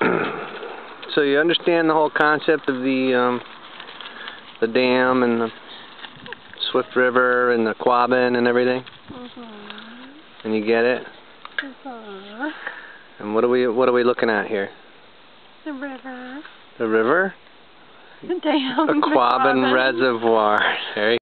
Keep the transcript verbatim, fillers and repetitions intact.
So you understand the whole concept of the um, the dam and the Swift River and the Quabbin and everything? Mm-hmm. And you get it? Mm-hmm. And what are we what are we looking at here? The river. The river? The dam. The Quabbin Quabbin. Reservoir. There you